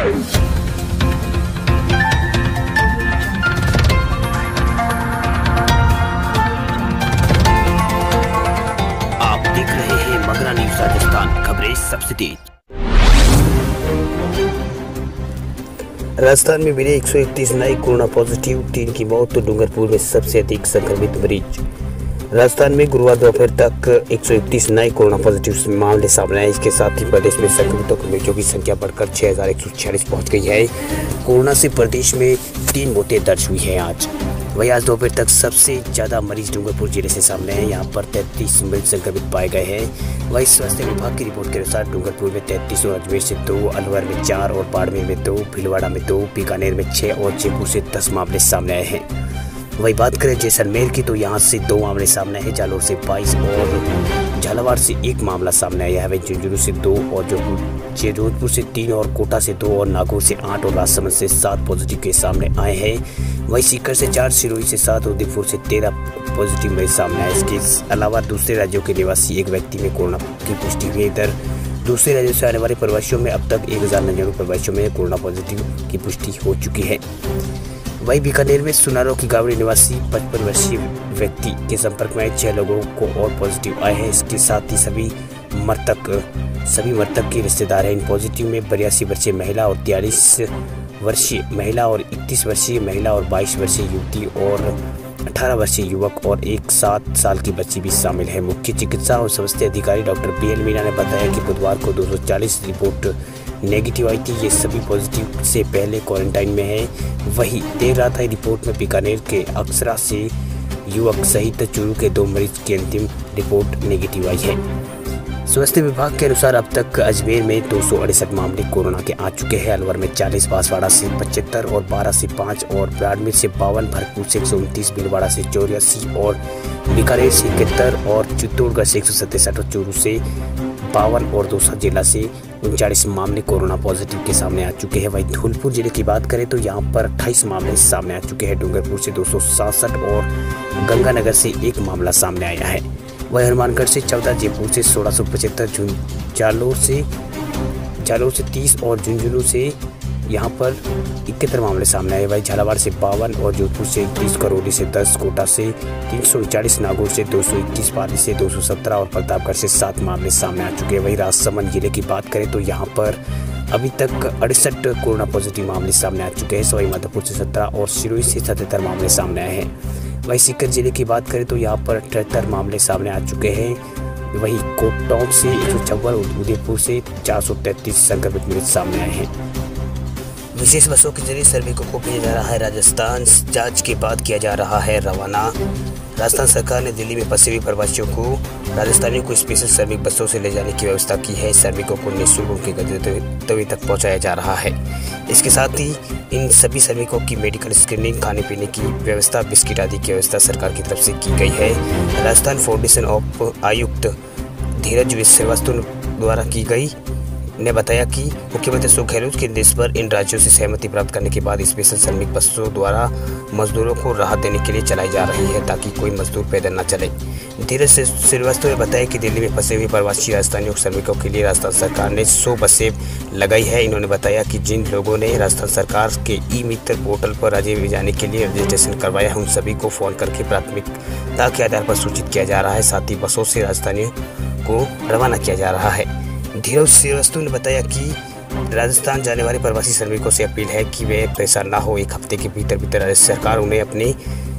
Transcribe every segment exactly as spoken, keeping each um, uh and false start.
आप देख रहे हैं मगरा न्यूज राजस्थान, खबरें सबसे तेज। राजस्थान में मिले एक सौ इकतीस नए कोरोना पॉजिटिव, तीन की मौत तो डूंगरपुर में सबसे अधिक संक्रमित मरीज। राजस्थान में गुरुवार दोपहर तक एक सौ इकतीस नए कोरोना पॉजिटिव मामले सामने आए। इसके साथ ही प्रदेश में संक्रमितों की मरीजों की संख्या बढ़कर छह हजार एक सौ छियालीस पहुँच गई है। कोरोना से प्रदेश में तीन मौतें दर्ज हुई हैं आज। वहीं आज दोपहर तक सबसे ज़्यादा मरीज डूंगरपुर जिले से सामने हैं। यहाँ पर तैंतीस मरीज संक्रमित पाए गए हैं। वहीं स्वास्थ्य विभाग की रिपोर्ट के अनुसार डूंगरपुर में तैंतीस और अजमेर से दो, अलवर में चार और बाड़मेर में दो, भीलवाड़ा में दो, बीकानेर में छः और जयपुर से दस मामले सामने आए हैं। वही बात करें जैसलमेर की तो यहाँ से दो मामले सामने हैं, जालोर से बाईस और झालावाड़ से एक मामला सामने आया है। वहीं झुंझुनू से दो और जो जोधपुर से तीन और कोटा से दो और नागौर से आठ और राजसमंद से सात पॉजिटिव केस सामने आए हैं। वहीं सीकर से चार, सिरोही से सात और उदयपुर से तेरह पॉजिटिव मरीज सामने आए। इसके अलावा दूसरे राज्यों के निवासी एक व्यक्ति में कोरोना की पुष्टि हुई। इधर दूसरे राज्यों से आने वाले प्रवासियों में अब तक एक हजार नन्यानवे प्रवासियों में कोरोना पॉजिटिव की पुष्टि हो चुकी है। वहीं बीकानेर में सुनारो की गावड़ी निवासी पचपन वर्षीय व्यक्ति के संपर्क में आए छह लोगों को और पॉजिटिव आए हैं। इसके साथ ही सभी मृतक सभी मृतक के रिश्तेदार हैं। इन पॉजिटिव में बयासी वर्षीय महिला और तियालीस वर्षीय महिला और इकतीस वर्षीय महिला और बाईस वर्षीय युवती और अठारह वर्षीय युवक और एक सात साल की बच्ची भी शामिल है। मुख्य चिकित्सा और स्वास्थ्य अधिकारी डॉक्टर बी एल मीना ने बताया कि बुधवार को दो सौ चालीस रिपोर्ट नेगेटिव आई थी। ये सभी पॉजिटिव से पहले क्वारंटाइन में है। वहीं देर रात आई रिपोर्ट में बीकानेर के अक्सरा से युवक सहित चूरू के दो मरीज की अंतिम रिपोर्ट नेगेटिव आई है। स्वास्थ्य विभाग के अनुसार अब तक अजमेर में दो सौ अड़सठ मामले कोरोना के आ चुके हैं। अलवर में चालीस, बांसवाड़ा से पचहत्तर और बारह से पाँच और बाड़मेर से बावन, भरतपुर से एक सौ उनतीस, भीलवाड़ा से चौरासी और बीकानेर से इकहत्तर और चित्तौड़गढ़ से एक सौ सत्तासठ और चूरू से बावन और दौसा जिला से उनचालीस मामले कोरोना पॉजिटिव के सामने आ चुके हैं। वहीं धौलपुर जिले की बात करें तो यहाँ पर अट्ठाईस मामले सामने आ चुके हैं। डूंगरपुर से दो सौ सासठ और गंगानगर से एक मामला सामने आया है। वहीं हनुमानगढ़ से चौदह, जयपुर से सोलह सौ पचहत्तर, जालोर से जालोर से तीस और झुंझुनू से यहाँ पर इकहत्तर मामले सामने आए। वहीं झालावाड़ से बावन और जोधपुर से इकतीस, करौली से दस, कोटा से तीन सौ उनचालीस, नागौर से दो सौ इक्कीस, पाली से दो सौ सत्रह और प्रतापगढ़ से सात मामले सामने आ चुके हैं। वहीं राजसमंद जिले की बात करें तो यहाँ पर अभी तक अड़सठ कोरोना पॉजिटिव मामले सामने आ चुके हैं। सवाई माधोपुर से सत्रह और सिरोही से सतहत्तर मामले सामने आए हैं। वहीं सीकर जिले की बात करें तो यहाँ पर अठहत्तर मामले सामने आ चुके हैं। वहीं कोटटॉप से एक सौ चौवन और उदयपुर से चार सौ तैंतीस संक्रमित मरीज सामने आए हैं। विशेष बसों के जरिए श्रमिकों को भेजा जा रहा है राजस्थान। जांच के बाद किया जा रहा है रवाना। राजस्थान सरकार ने दिल्ली में फंसे हुए प्रवासियों को राजस्थानियों को स्पेशल श्रमिक बसों से ले जाने की व्यवस्था की है। श्रमिकों को निःशुल्क उनके गंतव्य तक पहुंचाया जा रहा है। इसके साथ ही इन सभी श्रमिकों की मेडिकल स्क्रीनिंग, खाने पीने की व्यवस्था, बिस्किट आदि की व्यवस्था सरकार की तरफ से की गई है। राजस्थान फाउंडेशन ऑफ आयुक्त धीरज श्रीवास्तव द्वारा की गई ने बताया कि मुख्यमंत्री अशोक गहलोत के निर्देश पर इन राज्यों से सहमति प्राप्त करने के बाद स्पेशल श्रमिक बसों द्वारा मजदूरों को राहत देने के लिए चलाई जा रही है ताकि कोई मजदूर पैदल न चले। धीरज श्रीवास्तव ने बताया कि दिल्ली में फंसे हुए प्रवासी राजस्थानी श्रमिकों के लिए राजस्थान सरकार ने सौ बसें लगाई है। इन्होंने बताया कि जिन लोगों ने राजस्थान सरकार के ई मित्र पोर्टल पर राज्य में जाने के लिए रजिस्ट्रेशन करवाया है उन सभी को फोन करके प्राथमिकता के आधार पर सूचित किया जा रहा है। साथ ही बसों से राजस्थानियों को रवाना किया जा रहा है। धीरज श्रीवास्तव ने बताया कि राजस्थान जाने वाले प्रवासी श्रमिकों से अपील है कि वे परेशान न हो। एक हफ्ते के भीतर भीतर राज्य सरकार उन्हें अपने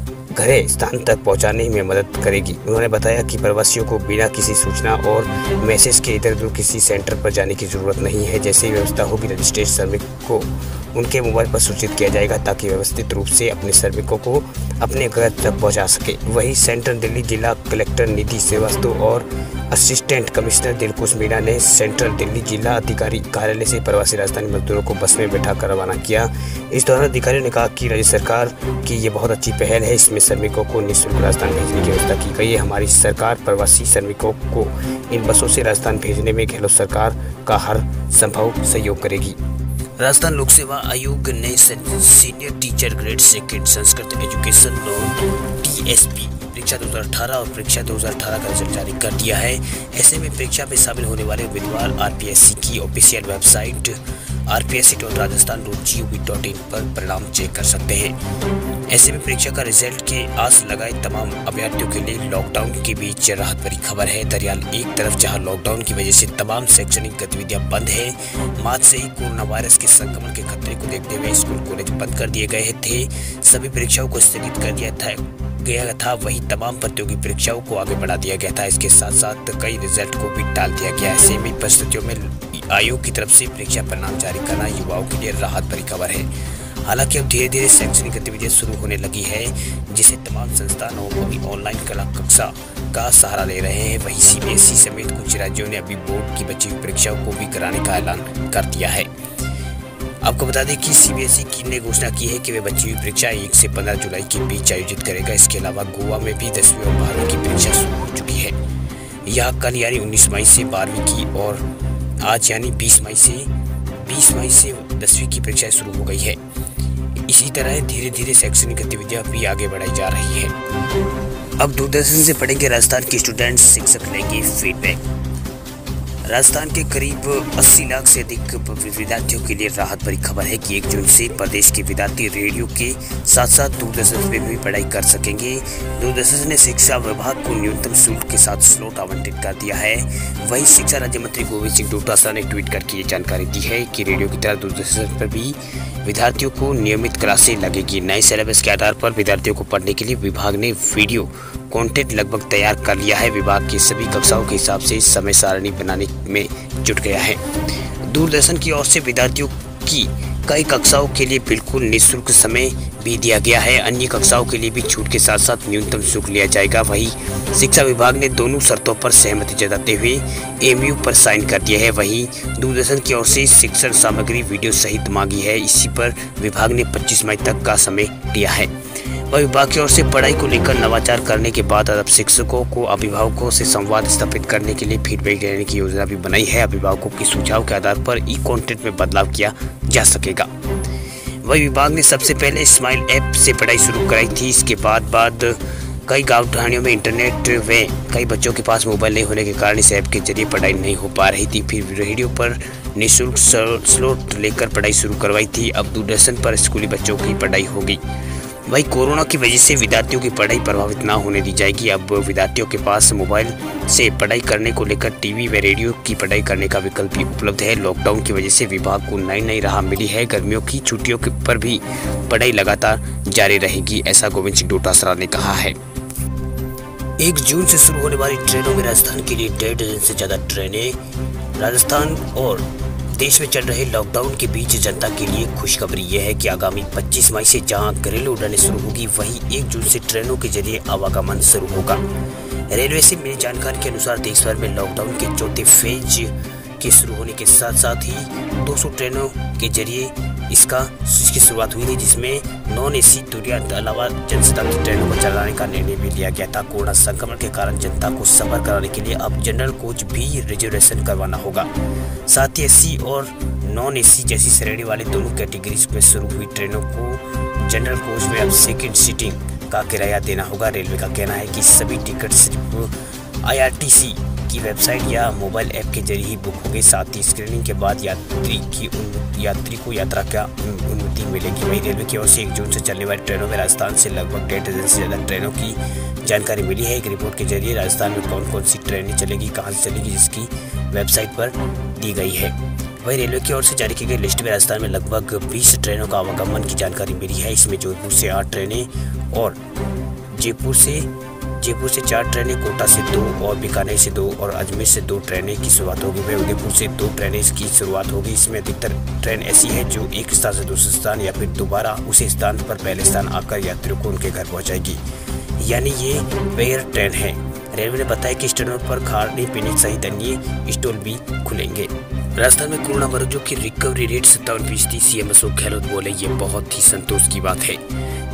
घर स्थान तक पहुंचाने में मदद करेगी। उन्होंने बताया कि प्रवासियों को बिना किसी सूचना और मैसेज के इधर उधर किसी सेंटर पर जाने की जरूरत नहीं है। जैसे ही व्यवस्था होगी रजिस्ट्रेशन श्रमिक को उनके मोबाइल पर सूचित किया जाएगा ताकि व्यवस्थित रूप से अपने श्रमिकों को अपने घर तक पहुंचा सके। वहीं सेंट्रल दिल्ली जिला कलेक्टर निधि श्रीवास्तव और असिस्टेंट कमिश्नर दिलकुश मीणा ने सेंट्रल दिल्ली जिला अधिकारी कार्यालय से प्रवासी राजस्थानी मजदूरों को बस में बैठाकर रवाना किया। इस दौरान अधिकारियों ने कहा कि राज्य सरकार की ये बहुत अच्छी पहल है। इसमें श्रमिकों को निःशुल्क राजस्थान भेजने की व्यवस्था की गई है। हमारी सरकार प्रवासी श्रमिकों को इन बसों से राजस्थान भेजने में गहलोत सरकार का हर संभव सहयोग करेगी। राजस्थान लोक सेवा आयोग ने senior teacher grade second Sanskrit education लोन टी एस पी परीक्षा दो हज़ार अठारह और परीक्षा दो हज़ार अठारह का रिजल्ट जारी कर दिया है। ऐसे में परीक्षा में शामिल होने वाले उम्मीदवार आर पी एस सी की official website R P S C dot Rajasthan dot G O V dot in पर परिणाम चेक कर सकते हैं। ऐसे में परीक्षा का रिजल्ट के आस लगाए तमाम अभ्यर्थियों के लिए लॉकडाउन के बीच राहत भरी खबर है। दरअसल एक तरफ जहां लॉकडाउन की वजह से तमाम शैक्षणिक गतिविधियां बंद है, मार्च से ही कोरोना वायरस के संक्रमण के खतरे को देखते हुए स्कूल कॉलेज बंद कर दिए गए थे, सभी परीक्षाओं को स्थगित कर दिया था गया था वही तमाम प्रतियोगी परीक्षाओं को आगे बढ़ा दिया गया था। इसके साथ साथ कई रिजल्ट को भी टाल दिया गया। ऐसे में परिस्थितियों में आयोग की तरफ से परीक्षा परिणाम जारी करना युवाओं के लिए राहत भरी खबर है। हालांकि अब धीरे धीरे शैक्षणिक गतिविधियां शुरू होने लगी है, जिसे तमाम संस्थानों अभी ऑनलाइन कला कक्षा का सहारा ले रहे हैं। वहीं सी बी एस ई समेत कुछ राज्यों ने अभी बोर्ड की बची हुई परीक्षाओं को भी कराने का ऐलान कर दिया है। आपको बता दें कि सी बी एस ई ने घोषणा की है कि वे बची हुई परीक्षा एक से पंद्रह जुलाई के बीच आयोजित करेगा। इसके अलावा गोवा में भी दसवीं और बारहवीं की परीक्षा शुरू हो चुकी है। यह कल यानी उन्नीस मई से बारहवीं की और आज यानी बीस मई से बीस मई से दसवीं की परीक्षा शुरू हो गई है। इसी तरह धीरे धीरे शैक्षणिक गतिविधियां भी आगे बढ़ाई जा रही है। अब दूरदर्शन से पढ़ेंगे राजस्थान के स्टूडेंट्स, शिक्षक लेंगे फीडबैक। राजस्थान के करीब अस्सी लाख से अधिक विद्यार्थियों के लिए राहत भरी खबर है कि एक जून से प्रदेश के विद्यार्थी रेडियो के साथ साथ दूरदर्शन पर भी पढ़ाई कर सकेंगे। दूरदर्शन ने शिक्षा विभाग को न्यूनतम शुल्क के साथ स्लॉट आवंटित कर दिया है। वहीं शिक्षा राज्य मंत्री गोविंद सिंह डोटासरा ने ट्वीट करके ये जानकारी दी है कि रेडियो की तरह दूरदर्शन पर भी विद्यार्थियों को नियमित क्लासें लगेगी। नए सिलेबस के आधार पर विद्यार्थियों को पढ़ने के लिए विभाग ने वीडियो कंटेंट लगभग तैयार कर लिया है। विभाग की सभी कक्षाओं के हिसाब से समय सारणी बनाने में जुट गया है। दूरदर्शन की ओर से विद्यार्थियों की कई कक्षाओं के लिए बिल्कुल निःशुल्क समय भी दिया गया है। अन्य कक्षाओं के लिए भी छूट के साथ साथ न्यूनतम शुल्क लिया जाएगा। वहीं शिक्षा विभाग ने दोनों शर्तों पर सहमति जताते हुए एम यू पर साइन कर दिया है। वहीं दूरदर्शन की ओर से शिक्षण सामग्री वीडियो सहित मांगी है। इसी पर विभाग ने पच्चीस मई तक का समय दिया है। वह विभाग की ओर से पढ़ाई को लेकर नवाचार करने के बाद अब शिक्षकों को अभिभावकों से संवाद स्थापित करने के लिए फीडबैक देने की योजना भी बनाई है। अभिभावकों के सुझाव के आधार पर ई कंटेंट में बदलाव किया जा सकेगा। वही विभाग ने सबसे पहले स्माइल ऐप से पढ़ाई शुरू कराई थी। इसके बाद बाद कई गाँव ढाणियों में इंटरनेट व कई बच्चों के पास मोबाइल नहीं होने के कारण इस ऐप के जरिए पढ़ाई नहीं हो पा रही थी। फिर रेडियो पर निःशुल्क स्लॉट लेकर पढ़ाई शुरू करवाई थी। अब दूरदर्शन पर स्कूली बच्चों की पढ़ाई होगी। वही कोरोना की वजह से विद्यार्थियों की पढ़ाई प्रभावित ना होने दी जाएगी। अब विद्यार्थियों के पास मोबाइल से पढ़ाई करने को लेकर टीवी व रेडियो की पढ़ाई करने का विकल्प भी उपलब्ध है। लॉकडाउन की वजह से विभाग को नई नई राह मिली है। गर्मियों की छुट्टियों पर भी पढ़ाई लगातार जारी रहेगी, ऐसा गोविंद सिंह डोटासरा ने कहा है। एक जून से शुरू होने वाली ट्रेनों में राजस्थान के लिए डेढ़ डजन से ज्यादा ट्रेनें। राजस्थान और देश में चल रहे लॉकडाउन के बीच जनता के लिए खुशखबरी यह है कि आगामी पच्चीस मई से जहां घरेलू उड़ानें शुरू होगी, वहीं एक जून से ट्रेनों के जरिए आवागमन शुरू होगा। रेलवे से मिली जानकारी के अनुसार देश भर में लॉकडाउन के चौथे फेज के शुरू होने के साथ साथ ही दो सौ ट्रेनों के जरिए इसका इसकी शुरुआत हुई थी, जिसमें नॉन एसी दूरियां के अलावा जनशताब्दी ट्रेनों को चलाने का निर्णय भी लिया गया था। कोरोना संक्रमण के कारण जनता को सफर कराने के लिए अब जनरल कोच भी रिजर्वेशन करवाना होगा। साथ ही एसी और नॉन एसी जैसी श्रेणी वाले दोनों कैटेगरीज में शुरू हुई ट्रेनों को जनरल कोच में अब सेकेंड सीटिंग का किराया देना होगा। रेलवे का कहना है कि सभी टिकट सिर्फ आई आर टी सी की वेबसाइट या मोबाइल ऐप के जरिए ही बुक होंगे। साथ ही स्क्रीनिंग के बाद यात्री की यात्री को यात्रा का अनुमति मिलेगी। वहीं रेलवे की ओर से एक जून से चलने वाली ट्रेनों में राजस्थान से लगभग डेढ़ डजन से ज़्यादा ट्रेनों की जानकारी मिली है। एक रिपोर्ट के जरिए राजस्थान में कौन कौन सी ट्रेनें चलेगी, कहाँ से चलेगी, जिसकी वेबसाइट पर दी गई है। वहीं रेलवे की ओर से जारी की गई लिस्ट में राजस्थान में लगभग बीस ट्रेनों का आवागमन की जानकारी मिली है। इसमें जोधपुर से आठ ट्रेनें और जयपुर से जयपुर से चार ट्रेनें, कोटा से दो और बीकानेर से दो और अजमेर से दो ट्रेनें की शुरुआत होगी। वह उदयपुर से दो ट्रेनें की शुरुआत होगी। इसमें अधिकतर ट्रेन ऐसी है जो एक स्थान से दूसरे स्थान या फिर दोबारा उसी स्थान पर पहले स्थान आकर यात्रियों को उनके घर पहुंचाएगी, यानी ये पेयर ट्रेन है। रेलवे ने बताया कि स्टेशनों पर खाने पीने सहित अन्य स्टॉल भी खुलेंगे। राजस्थान में कोरोना मरीजों की रिकवरी रेट सत्तावन फीसदी। सीएम अशोक गहलोत बोले, ये बहुत ही संतोष की बात है।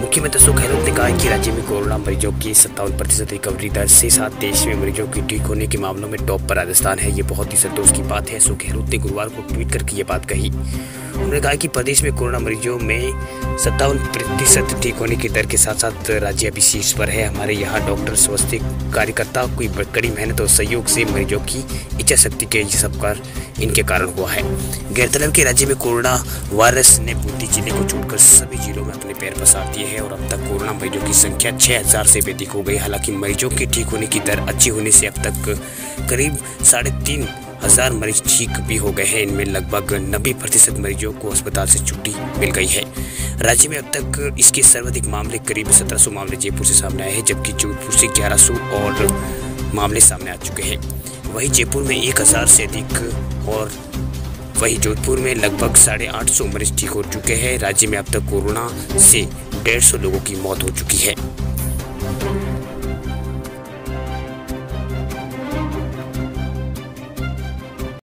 मुख्यमंत्री अशोक गहलोत ने कहा है कि राज्य में कोरोना मरीजों की सत्तावन प्रतिशत रिकवरी दर से साथ देश में मरीजों की ठीक होने के मामलों में टॉप पर राजस्थान है। ये बहुत ही संतोष की बात है। अशोक गहलोत ने गुरुवार को ट्वीट करके ये बात कही। उन्होंने कहा कि प्रदेश में कोरोना मरीजों में सत्तावन प्रतिशत ठीक होने की दर के साथ साथ राज्य अभी शीर्ष पर है। हमारे यहाँ डॉक्टर, स्वास्थ्य कार्यकर्ताओं की कड़ी मेहनत और सहयोग से मरीजों की इच्छा शक्ति के ये सब कार्य इनके कारण हुआ है। गौरतलब के राज्य में कोरोना वायरस ने बूंदी जिले को छोड़कर सभी जिलों में अपने पैर पसार दिए हैं और अब तक कोरोना मरीजों की संख्या छह हजार से भी अधिक हो गई। हालांकि मरीजों के ठीक होने की दर अच्छी होने से अब तक करीब साढ़े तीन हजार मरीज ठीक भी हो गए हैं। इनमें लगभग नब्बे प्रतिशत मरीजों को अस्पताल से छुट्टी मिल गई है। राज्य में अब तक इसके सर्वाधिक मामले करीब सत्रह सौ मामले जयपुर से सामने आए हैं, जबकि जोधपुर से ग्यारह सौ और मामले सामने आ चुके हैं। वहीं जयपुर में एक हजार से अधिक और वहीं जोधपुर में लगभग साढ़े आठ सौ मरीज ठीक हो चुके हैं। राज्य में अब तक कोरोना से डेढ़ सौ लोगों की मौत हो चुकी है।